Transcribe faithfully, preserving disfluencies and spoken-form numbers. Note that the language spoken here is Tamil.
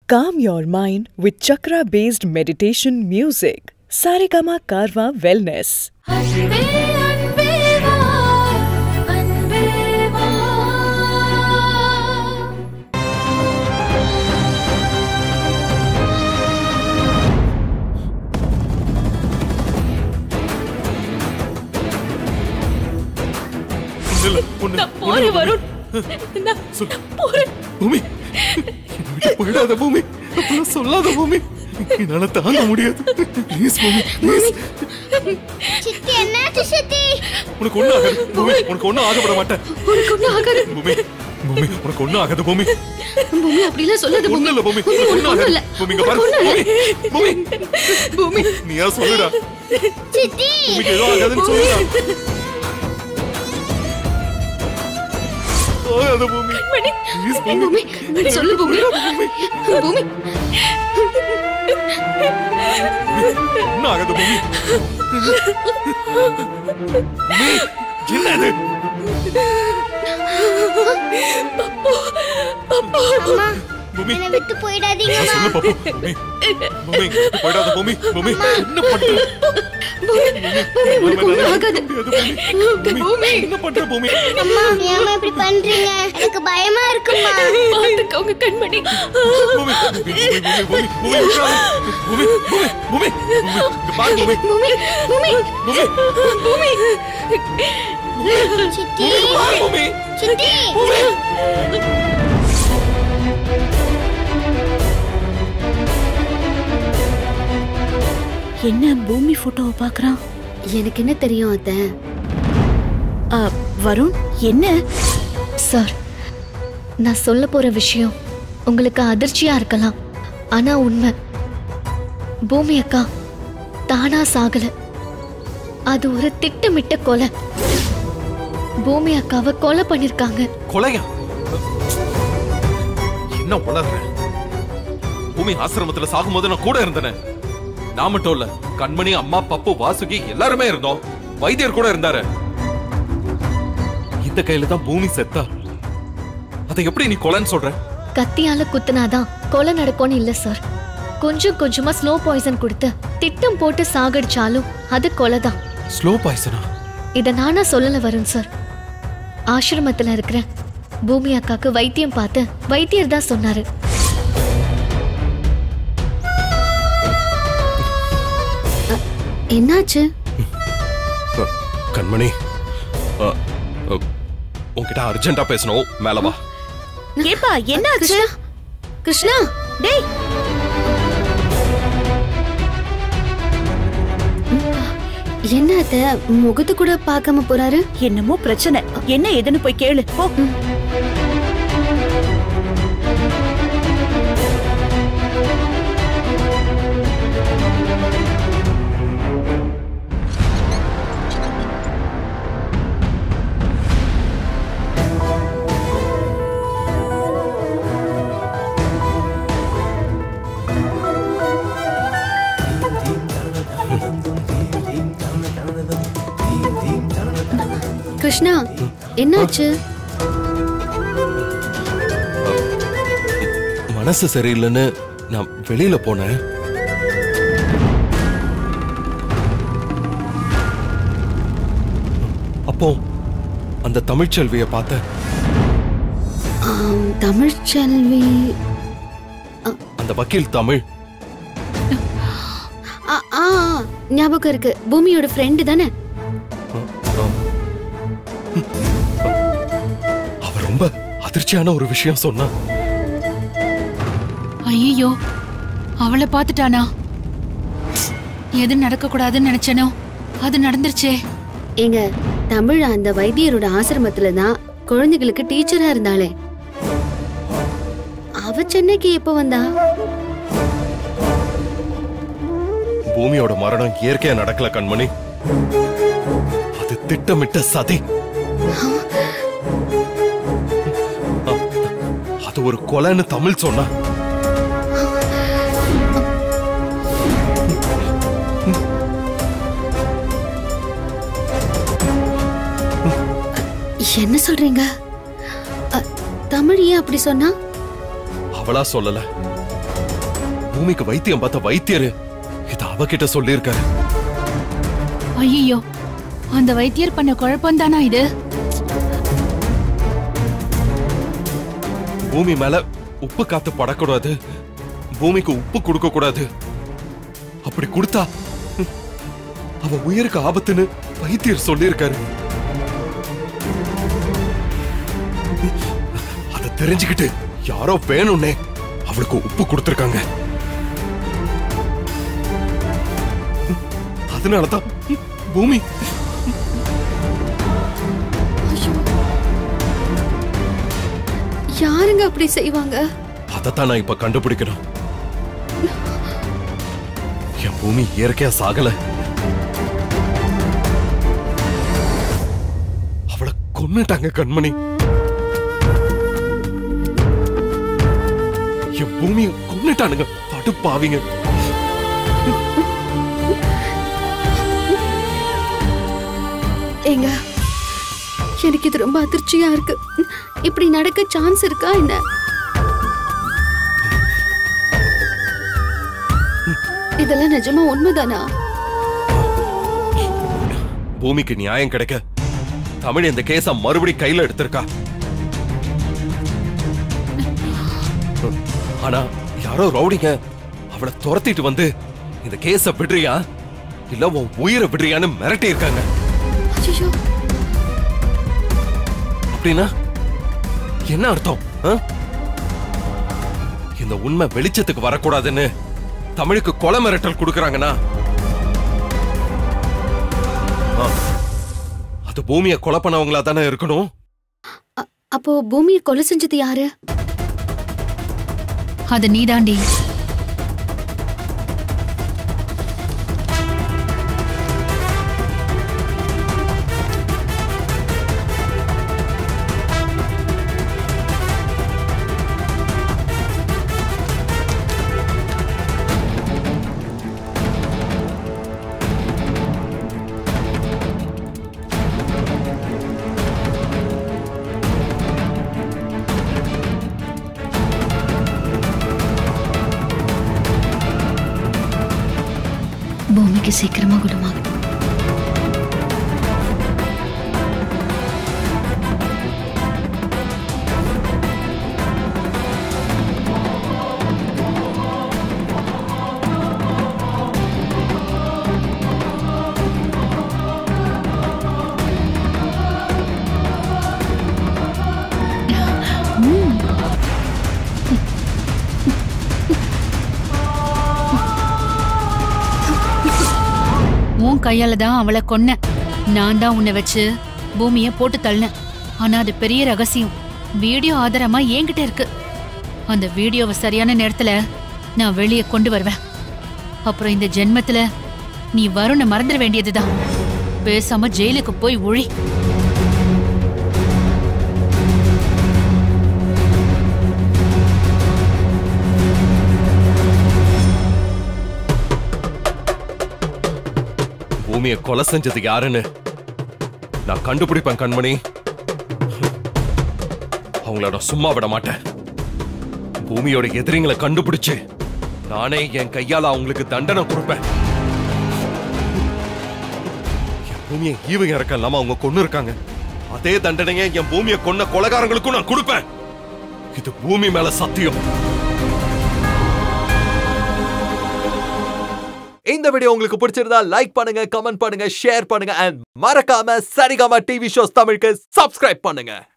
Calm your mind with chakra-based meditation music. Saregama Karwa Wellness. Anbe, Anbe Vaa, Anbe Vaa. Na pore Varun. Na pore. Bhumi. போயிடாத பூமி, அப்பெல்லாம் சொல்லாத பூமி, என்னால தாங்க முடியாது. ப்ளீஸ் பூமி, ப்ளீஸ். சித்தி என்னாச்சு சித்தி? உனக்கு ஒண்ணு ஆகாது பூமி, உனக்கு ஒண்ணு ஆகப்பட மாட்டேன். உனக்கு ஒண்ணு ஆகாது பூமி, பூமி உனக்கு ஒண்ணு ஆகாது பூமி. பூமி அப்படிலாம் சொல்லாத பூமி. ஒண்ணு இல்ல பூமி, ஒண்ணு ஆகாது. பூமி இங்க பாரு பூமி. பூமி நீயா சொல்லுடா. சித்தி பூமிக்கு ஏதோ ஆகாதுன்னு சொல்லுடா. ஆகாது பூமி. ப்ளீஸ் பூமி. பூமி சொல்லு பூமி. பூமி ஒண்ணு ஆகாது பூமி. பூமி என்னது? அம்மா பூமி என்ன விட்டு போய்டாதீங்க. சொல்லு பாப்பு. பூமி போய்டாத பூமி. பூமி என்ன பண்ற? பூமி உனக்கு ஒண்ணு ஆகாது. பூமி என்ன பண்ற பூமி? அம்மா ஏன் இப்படி பண்றீங்க? எனக்கு பயமா இருக்குமா. பாத்துக்கோங்க கண்மணி. பூமி பூமி பூமி பூமி பூமி பூமி பூமி பாரு பூமி. பூமி பூமி பூமி பூமி சித்தி பூமி சித்தி பூமி. என்ன பூமி போட்டோவை பாக்குறான்? எனக்கு என்ன தெரியும் அத்த? வருண் என்ன? சார், நான் சொல்ல போற விஷயம் உங்களுக்கு அதிர்ச்சியா இருக்கலாம், ஆனா உண்மை. பூமி அக்கா தானா சாகல, அது ஒரு திட்டமிட்ட கொலை. பூமி அக்காவை கொலை பண்ணிருக்காங்க. கொலையா? என்ன உளற? பூமி ஆசிரமத்துல சாகும்போது நான் கூட இருந்தேனே. நான் மட்டும் இல்ல, கண்மணி, அம்மா, பப்பு, வாசுகி எல்லாருமே இருந்தோம். வைத்தியர் கூட இருந்தாரு. இந்த கையில தான் பூமி செத்தா. அதை எப்படி நீ கொலைன்னு சொல்ற? கத்தியால குத்துனாதான் கொலை நடக்கும்னு இல்ல சார். கொஞ்சம் கொஞ்சமா ஸ்லோ பாய்சன் கொடுத்து திட்டம் போட்டு சாகடிச்சாலும் அது கொலைதான். ஸ்லோ பாய்சனா? இத நானா சொல்லல வருண் சார். ஆசிரமத்துல இருக்கிற பூமி அக்காக்கு வைத்தியம் பார்த்து வைத்தியர் தான் சொன்னாரு. என்னாச்சு கண்மணி? உன்கிட்ட அர்ஜென்ட்டா பேசணும், மேல வா. ஏப்பா என்னாச்சு? கிருஷ்ணா டேய், என்ன அத்த முகத்து கூட பார்க்காம போறாரு? என்னமோ பிரச்சனை. என்ன ஏதுன்னு போய் கேளு போ. கிருஷ்ணா என்னாச்சு? மனசு சரியில்லைன்னு நான் வெளியில போனேன். அப்போ அந்த தமிழ்ச்செல்விய பார்த்தேன். தமிழ்ச்செல்வி? அந்த வக்கீல் தமிழ். ஞாபகம் இருக்கு, பூமியோட ஃப்ரெண்டு தானே? அவ ரொம்ப அதிர்ச்சியான ஒரு விஷயம் சொன்னா. ஐயோ, அவளை பார்த்துட்டானா? எது நடக்க கூடாதுன்னு நினைச்சனோ அது நடந்துருச்சே. எங்க தமிழ் அந்த வைத்தியரோட ஆசிரமத்துல தான் குழந்தைகளுக்கு டீச்சரா இருந்தாளே. அவ சென்னைக்கு எப்ப வந்தா? பூமியோட மரணம் இயற்கையா நடக்கல கண்மணி, அது திட்டமிட்ட சதி. அது ஒரு கொலைன்னு தமிழ் சொன்னா. என்ன சொல்றீங்க? தமிழ் ஏன் அப்படி சொன்னா? அவளா சொல்லல, பூமிக்கு வைத்தியம் பார்த்த வைத்தியர் இத அவகிட்ட சொல்லியிருக்காரு. ஐயோ, அந்த வைத்தியர் பண்ண குழப்பம் தானா இது? பூமி மேல உப்பு காத்து படக்கூடாது, பூமிக்கு உப்பு கொடுக்க கூடாது. அப்படி கொடுத்தா அவ உயிருக்கு ஆபத்துன்னு வைத்தியர் சொல்லியிருக்காரு. அத தெரிஞ்சுக்கிட்டு யாரோ வேணும்னே அவளுக்கு உப்பு கொடுத்திருக்காங்க. அதனாலதான் பூமி யாருங்க அப்படி செய்வாங்க? அதத்தான் நான் இப்ப கண்டுபிடிக்கணும். என் பூமி இயற்கையா சாகல, அவளை கொன்னுட்டாங்க கண்மணி. என் பூமியை கொன்னுட்டானுங்க படுப்பாவிங்க. ஏங்க, எனக்கு இது ரொம்ப அதிர்ச்சியா இருக்கு. இப்படி நடக்க சான்ஸ் இருக்கா என்ன? இதெல்லாம் நிஜமா உண்மைதானா? பூமிக்கு நியாயம் கிடைக்க தமிழ் இந்த கேஸ மறுபடி கையில எடுத்திருக்கா. ஆனா யாரோ ரவுடிங்க அவளை துரத்திட்டு வந்து இந்த கேஸ விடுறியா இல்ல உன் உயிரை விடுறியான்னு மிரட்டி இருக்காங்க. அப்படின்னா என்ன அர்த்தம்? இந்த உண்மை வெளிச்சத்துக்கு வரக்கூடாதுன்னு தமிழுக்கு கொலை மிரட்டல் கொடுக்கறாங்கன்னா அது பூமியை கொலை பண்ணவங்களா தானே இருக்கணும். அப்போ பூமியை கொலை செஞ்சது யாரு? அது நீதாண்டி. பூமிக்கு சீக்கிரமா குணமாகும். உன் கையால தான் அவளை கொன்ன. நான் தான் உன்னை வச்சு பூமியை போட்டு தள்ளினேன். ஆனா அது பெரிய ரகசியம். வீடியோ ஆதாரமா என்கிட்ட இருக்கு. அந்த வீடியோவை சரியான நேரத்துல நான் வெளியே கொண்டு வருவேன். அப்புறம் இந்த ஜென்மத்துல நீ வருண மறந்துட வேண்டியதுதான். பேசாம ஜெயிலுக்கு போய் ஒழி. பூமியை கொலை செஞ்சது யாருன்னு நான் கண்டுபிடிப்பேன் கண்மணி. அவங்கள நான் சும்மா விட மாட்டேன். பூமியோட எதிரிங்களை கண்டுபிடிச்சு நானே என் கையால அவங்களுக்கு தண்டனை கொடுப்பேன். என் பூமியை ஈவ இறக்க இல்லாம அவங்க கொன்னு இருக்காங்க. அதே தண்டனையை என் பூமியை கொன்ன கொலைகாரங்களுக்கும் நான் கொடுப்பேன். இது பூமி மேல சத்தியம். இந்த வீடியோ உங்களுக்கு பிடிச்சிருந்தா லைக் பண்ணுங்க, கமெண்ட் பண்ணுங்க, ஷேர் பண்ணுங்க and மறக்காம சரிகமா டிவி ஷோஸ் தமிழுக்கு சப்ஸ்கிரைப் பண்ணுங்க.